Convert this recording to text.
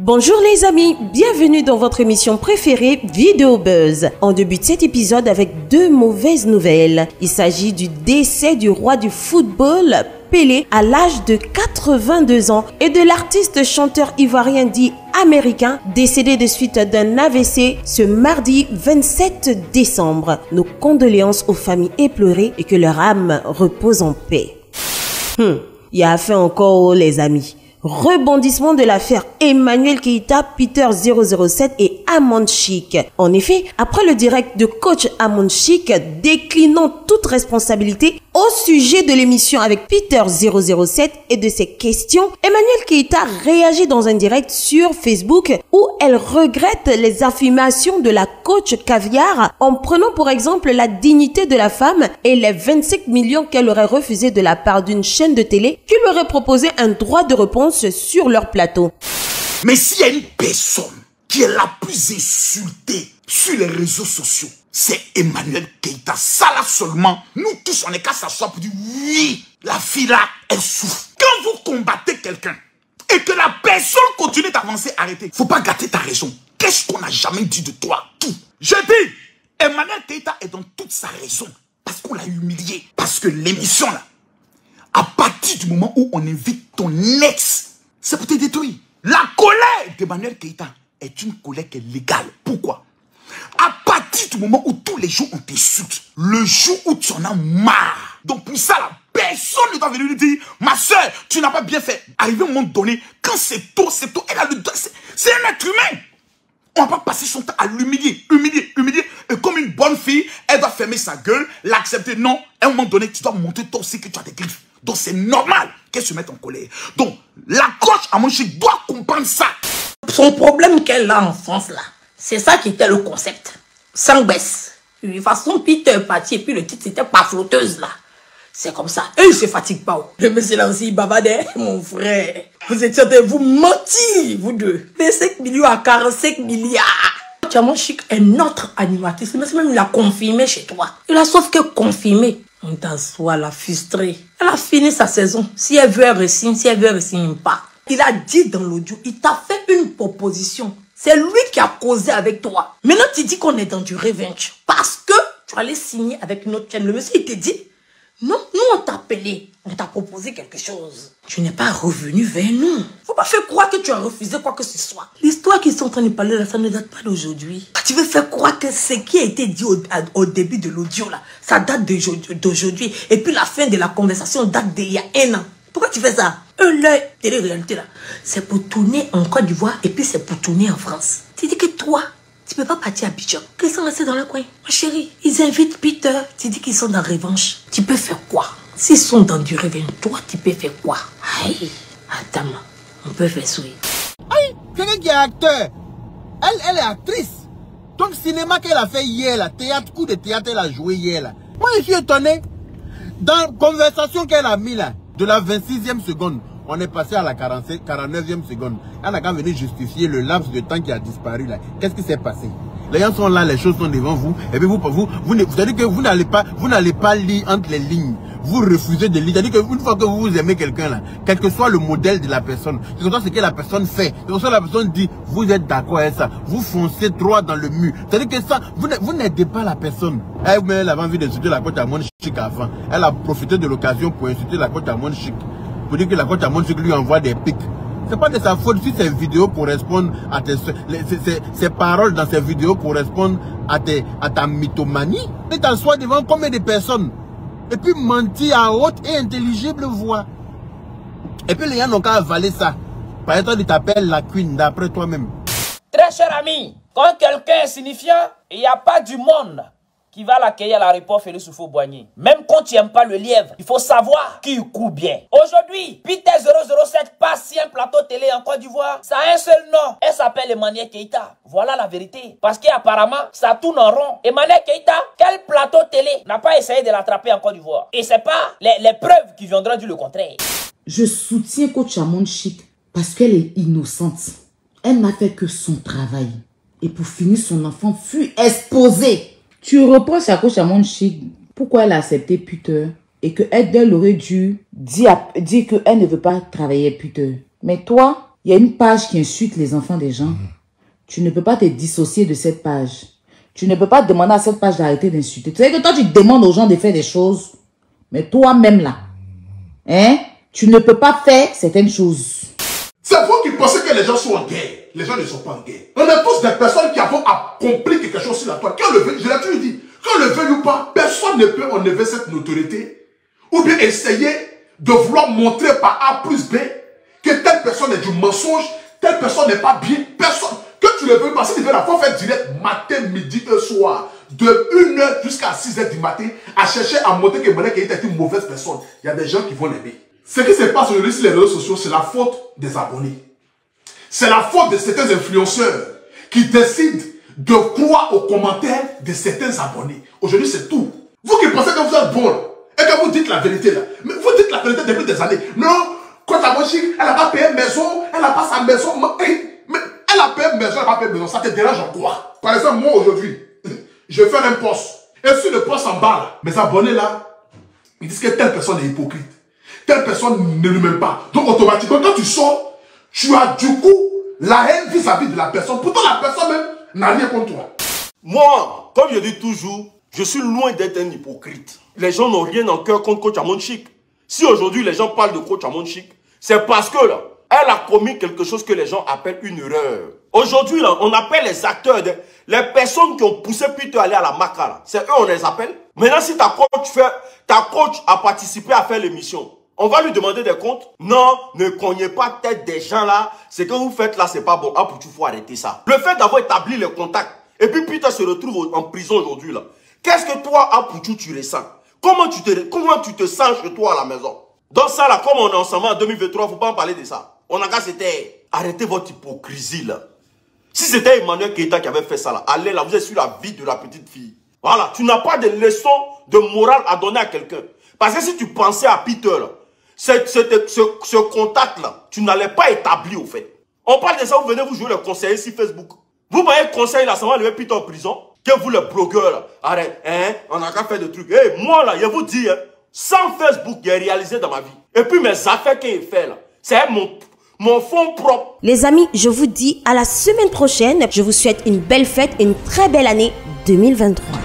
Bonjour les amis, bienvenue dans votre émission préférée Vidéo Buzz. On débute cet épisode avec deux mauvaises nouvelles. Il s'agit du décès du roi du football, Pelé, à l'âge de 82 ans et de l'artiste chanteur ivoirien dit américain, décédé de suite d'un AVC ce mardi 27 décembre. Nos condoléances aux familles éplorées et que leur âme repose en paix. Il y a affaire encore les amis. Rebondissement de l'affaire Emmanuel Keita, Peter 007 et Amon Chic. En effet, après le direct de coach Amon Chic déclinant toute responsabilité au sujet de l'émission avec Peter 007 et de ses questions, Emmanuel Keita réagit dans un direct sur Facebook où elle regrette les affirmations de la coach Caviar en prenant pour exemple la dignité de la femme et les 25 millions qu'elle aurait refusé de la part d'une chaîne de télé qui lui aurait proposé un droit de réponse sur leur plateau. Mais s'il y a une personne qui est la plus insultée sur les réseaux sociaux, c'est Emmanuel Keita. Ça là seulement, nous tous on est qu'à s'asseoir pour dire oui, la fille là, elle souffre. Quand vous combattez quelqu'un et que la personne continue d'avancer, arrêtez. Faut pas gâter ta raison. Qu'est-ce qu'on n'a jamais dit de toi? Tout. Je dis, Emmanuel Keita est dans toute sa raison parce qu'on l'a humilié. Parce que l'émission là, à partir du moment où on invite ton ex, c'est pour te détruire. La colère d'Emmanuel Keita est une colère qui est légale. Pourquoi? À partir du moment où tous les jours on t'insulte, le jour où tu en as marre. Donc pour ça, là, personne ne doit venir lui dire, ma soeur, tu n'as pas bien fait. Arrivé au moment donné, quand c'est tôt, elle a le droit. C'est un être humain. On ne va pas passer son temps à l'humilier, humilier. Et comme une bonne fille, elle doit fermer sa gueule, l'accepter. Non, à un moment donné, tu dois montrer toi aussi que tu as des griffes. Donc c'est normal qu'elle se mette en colère. Donc la coach Amon Chic doit comprendre ça. Son problème qu'elle a en France là, c'est ça qui était le concept. Sans baisse. De toute façon, Peter est parti et puis le titre c'était pas flotteuse là. C'est comme ça. Et il se fatigue pas. Le monsieur là aussi, babadé, mon frère. Vous étiez de vous mentir, vous deux. 25 millions à 45 milliards. Amon Chic est notre animatrice. Mais c'est même il a confirmé chez toi. Il a sauf que confirmé. On t'assoit la frustrée. Elle a fini sa saison. Si elle veut, elle signe. Si elle veut, elle signe pas. Il a dit dans l'audio, il t'a fait une proposition. C'est lui qui a causé avec toi. Maintenant, tu dis qu'on est dans du revenge. Parce que tu allais signer avec une autre chaîne. Le monsieur, il te dit, non, nous, on t'a appelé. On t'a proposé quelque chose. Tu n'es pas revenu vers nous. Faut pas faire croire que tu as refusé quoi que ce soit. L'histoire qu'ils sont en train de parler là, ça ne date pas d'aujourd'hui. Tu veux faire croire que ce qui a été dit au début de l'audio là, ça date d'aujourd'hui. Et puis la fin de la conversation date d'il y a un an. Pourquoi tu fais ça? L'œil télé-réalité là, c'est pour tourner en Côte d'Ivoire et puis c'est pour tourner en France. Tu dis que toi, tu peux pas partir à Abidjan. Qu'ils sont restés dans le coin. Ma chérie, ils invitent Peter. Tu dis qu'ils sont dans revanche. Tu peux faire quoi? S'ils sont dans du revenge, toi, tu peux faire quoi? Aïe, attends, on peut faire sourire. Aïe, quelqu'un qui est acteur. Elle est actrice. Donc, cinéma qu'elle a fait hier, là, coup de théâtre, elle a joué hier, là. Moi, je suis étonné. Dans la conversation qu'elle a mis, là, de la 26e seconde, on est passé à la 49e seconde. Elle n'a qu'à venir justifier le laps de temps qui a disparu, là. Qu'est-ce qui s'est passé? Les gens sont là, les choses sont devant vous. Et puis vous c'est-à-dire que vous n'allez pas lire entre les lignes. Vous refusez de lire. C'est-à-dire qu'une fois que vous aimez quelqu'un là, quel que soit le modèle de la personne, quel que soit ce que la personne fait, quel que soit la personne dit, vous êtes d'accord avec ça. Vous foncez droit dans le mur. C'est-à-dire que ça, vous n'aidez pas la personne. Elle avait envie d'insulter la coach Amon Chic avant. Elle a profité de l'occasion pour insulter la coach Amon Chic. Pour dire que la coach Amon Chic lui envoie des pics. C'est pas de sa faute si ces vidéos correspondent à ces paroles dans ces vidéos correspondent à ta mythomanie. Et t'assois devant combien de personnes? Et puis mentir à haute et intelligible voix. Et puis les gens n'ont qu'à avaler ça. Par exemple, ils t'appellent la queen d'après toi-même. Très cher ami, quand quelqu'un est signifiant, il n'y a pas du monde qui va l'accueillir à l'aéroport Félix Houphouët-Boigny. Même quand tu n'aimes pas le lièvre, il faut savoir qui court bien. Aujourd'hui, Peter 007 passe sur un plateau télé en Côte d'Ivoire. Ça a un seul nom. Elle s'appelle Emmanuel Keita. Voilà la vérité. Parce qu'apparemment, ça tourne en rond. Emmanuel Keita, quel plateau télé n'a pas essayé de l'attraper en Côte d'Ivoire? Et c'est pas les preuves qui viendront dire le contraire. Je soutiens coach Amon Chic parce qu'elle est innocente. Elle n'a fait que son travail. Et pour finir, son enfant fut exposé. Tu reproches à coach Amon Chic pourquoi elle a accepté Peter et qu'elle aurait dû dire qu'elle ne veut pas travailler Peter. Mais toi, Il y a une page qui insulte les enfants des gens. Tu ne peux pas te dissocier de cette page. Tu ne peux pas demander à cette page d'arrêter d'insulter. Tu sais que toi, tu demandes aux gens de faire des choses. Mais toi-même là, hein, tu ne peux pas faire certaines choses. C'est vous qui pensez que les gens sont en guerre. Les gens ne sont pas en guerre. On est tous des personnes qui avons accompli quelque chose sur la toile. Je l'ai toujours dit, qu'on le veuille ou pas, personne ne peut enlever cette notoriété. Ou bien essayer de vouloir montrer par A plus B que telle personne est du mensonge, telle personne n'est pas bien. Personne. Que tu le veuilles pas, si tu veux la fois faire direct matin, midi et soir, de 1h jusqu'à 6h du matin, à chercher à montrer que Mohamed Keïta est une mauvaise personne. Il y a des gens qui vont l'aimer. Ce qui se passe aujourd'hui sur les réseaux sociaux, c'est la faute des abonnés. C'est la faute de certains influenceurs qui décident de croire aux commentaires de certains abonnés. Aujourd'hui, c'est tout. Vous qui pensez que vous êtes bon, et que vous dites la vérité là, mais vous dites la vérité depuis des années. Non, quand la Mochique, elle n'a pas payé une maison, elle n'a pas sa maison. Mais elle a payé une maison, elle n'a pas payé une maison. Ça te dérange en quoi? Par exemple, moi aujourd'hui, je fais un post. Et sur le post en bas, là, mes abonnés là, ils disent que telle personne est hypocrite. Telle personne ne lui aime pas. Donc automatiquement, quand tu sors, tu as du coup la haine vis-à-vis de la personne. Pourtant, la personne même n'a rien contre toi. Moi, comme je dis toujours, je suis loin d'être un hypocrite. Les gens n'ont rien en cœur contre Coach Amon Chic. Si aujourd'hui les gens parlent de Coach Amon Chic, c'est parce que là, elle a commis quelque chose que les gens appellent une erreur. Aujourd'hui, là, on appelle les acteurs, les personnes qui ont poussé Peter à aller à la Maca. C'est eux, on les appelle. Maintenant, si ta coach a participé à faire l'émission, on va lui demander des comptes. Non, ne cognez pas tête des gens là. Ce que vous faites là, c'est pas bon. Ah, il faut arrêter ça. Le fait d'avoir établi les contacts, et puis Peter se retrouve en prison aujourd'hui là. Qu'est-ce que toi, Apouchou, tu ressens? Comment tu te sens chez toi à la maison? Dans ça là, comme on est ensemble en 2023, faut pas en parler de ça. On a qu'à c'était... Arrêtez votre hypocrisie là. Si c'était Emmanuel Keïta qui avait fait ça là, allez là, vous êtes sur la vie de la petite fille. Voilà, tu n'as pas de leçon de morale à donner à quelqu'un. Parce que si tu pensais à Peter là, ce contact-là, tu n'allais pas établir au fait. On parle de ça, vous venez vous jouer le conseiller sur Facebook. Vous voyez le conseil là, ça va lever Peter en prison. Que vous les blogueurs là, arrête, hein, on a qu'à faire des trucs. Hey, moi là, je vous dis, hein, sans Facebook, j'ai réalisé dans ma vie. Et puis mes affaires qu'il fait là, c'est mon fonds propre. Les amis, je vous dis à la semaine prochaine. Je vous souhaite une belle fête et une très belle année 2023.